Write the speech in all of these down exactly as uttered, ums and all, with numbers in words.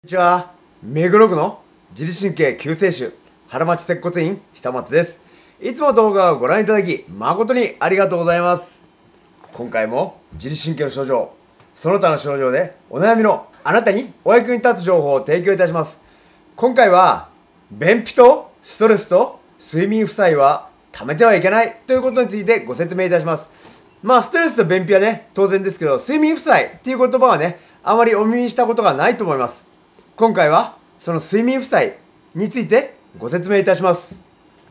こんにちは。目黒区の自律神経救世主、原町接骨院、久松です。いつも動画をご覧いただき、誠にありがとうございます。今回も自律神経の症状、その他の症状でお悩みのあなたにお役に立つ情報を提供いたします。今回は、便秘とストレスと睡眠負債は溜めてはいけないということについてご説明いたします。まあ、ストレスと便秘はね、当然ですけど、睡眠負債っていう言葉はね、あまりお耳にしたことがないと思います。今回はその睡眠負債についてご説明いたします。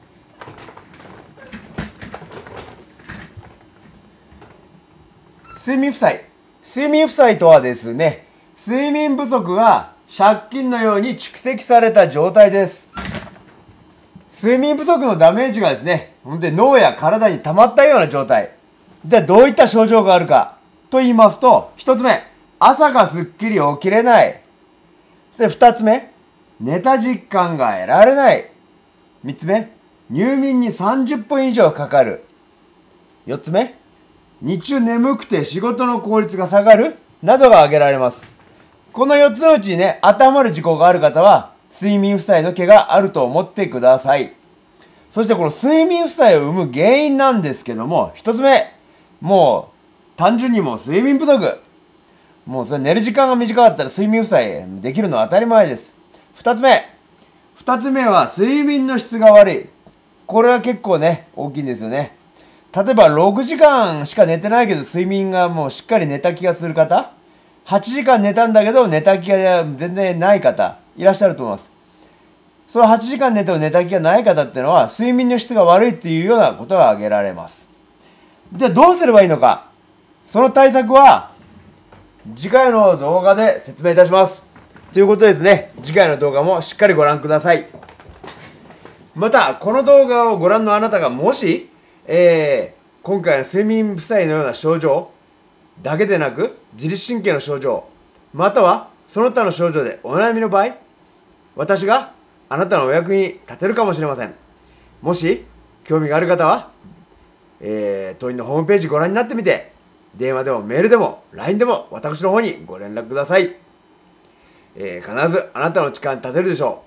睡眠負債。睡眠負債とはですね、睡眠不足が借金のように蓄積された状態です。睡眠不足のダメージがですね、本当に脳や体に溜まったような状態。ではどういった症状があるかと言いますと、一つ目、朝がすっきり起きれない。そして二つ目、寝た実感が得られない。三つ目、入眠にさんじゅっぷん以上かかる。四つ目、日中眠くて仕事の効率が下がるなどが挙げられます。この四つのうちにね、当てはまる事項がある方は、睡眠負債の毛があると思ってください。そしてこの睡眠負債を生む原因なんですけども、一つ目、もう単純にもう睡眠不足。もうそれ寝る時間が短かったら睡眠負債できるのは当たり前です。二つ目。二つ目は睡眠の質が悪い。これは結構ね、大きいんですよね。例えばろくじかんしか寝てないけど睡眠がもうしっかり寝た気がする方。はちじかん寝たんだけど寝た気が全然ない方、いらっしゃると思います。そのはちじかん寝ても寝た気がない方っていうのは睡眠の質が悪いっていうようなことが挙げられます。ではどうすればいいのか。その対策は、次回の動画で説明いたします。ということですね、次回の動画もしっかりご覧ください。また、この動画をご覧のあなたがもし、えー、今回の睡眠負債のような症状だけでなく、自律神経の症状、またはその他の症状でお悩みの場合、私があなたのお役に立てるかもしれません。もし、興味がある方は、えー、当院のホームページご覧になってみて、電話でもメールでも ライン でも私の方にご連絡ください。えー、必ずあなたの力に立てるでしょ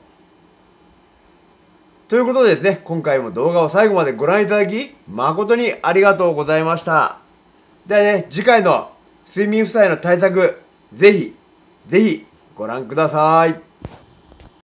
う。ということでですね、今回も動画を最後までご覧いただき、誠にありがとうございました。ではね、次回の睡眠負債の対策、ぜひ、ぜひご覧ください。